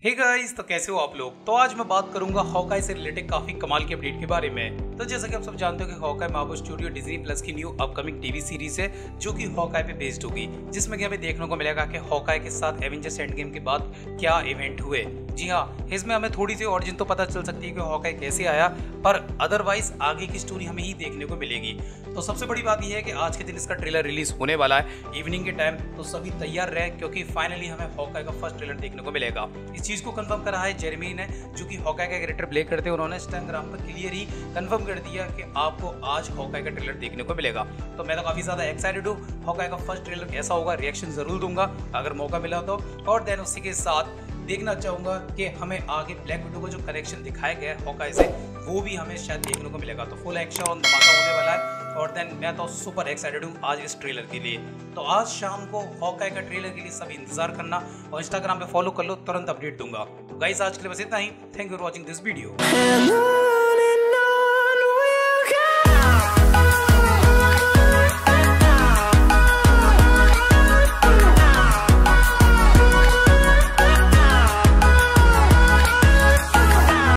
Hey guys, तो कैसे हो आप लोग। तो आज मैं बात करूंगा हॉकाई से रिलेटेड काफी कमाल की अपडेट के बारे में। तो जैसा कि आप सब जानते हो कि Hawkeye Marvel Studios Disney Plus की न्यू अपकमिंग टीवी सीरीज है जो कि हॉकाई पे बेस्ड होगी, जिसमें कि हमें देखने को मिलेगा कि हॉकाई के साथ एवेंजर्स एंड गेम के बाद क्या इवेंट हुए। जी हाँ, इसमें हमें थोड़ी सी ऑरिजिन तो पता चल सकती है कि हॉकाई कैसे आया, पर अदरवाइज आगे की स्टोरी हमें ही देखने को मिलेगी। तो सबसे बड़ी बात यह है कि आज के दिन इसका ट्रेलर रिलीज होने वाला है इवनिंग के टाइम, तो सभी तैयार रहे क्योंकि फाइनली हमें हॉकाई का फर्स्ट ट्रेलर देखने को मिलेगा। इस चीज को कंफर्म करा है जेरेमी ने, जो कि हॉकाई का कैरेक्टर प्ले करते हैं। उन्होंने इंस्टाग्राम पर क्लियर ही कंफर्म कर दिया कि आपको आज हॉकाई का ट्रेलर देखने को मिलेगा। तो मैं तो काफी ज्यादा एक्साइटेड हूँ। हॉकाई का फर्स्ट ट्रेलर कैसा होगा, रिएक्शन जरूर दूंगा अगर मौका मिला तो। और देन उसी के साथ देखना चाहूंगा कि हमें आगे ब्लैक विडो को जो कनेक्शन दिखाया गया है हॉकाई से, वो भी हमें शायद देखने को मिलेगा। तो फुल एक्शन और धमाका होने वाला है। और देन मैं तो सुपर एक्साइटेड हूँ आज इस ट्रेलर के लिए। तो आज शाम को हॉकाई का ट्रेलर के लिए सब इंतजार करना और इंस्टाग्राम पे फॉलो कर लो, तुरंत अपडेट दूंगा। तो गाइस, आज के लिए बस इतना ही। Thank you for watching this video.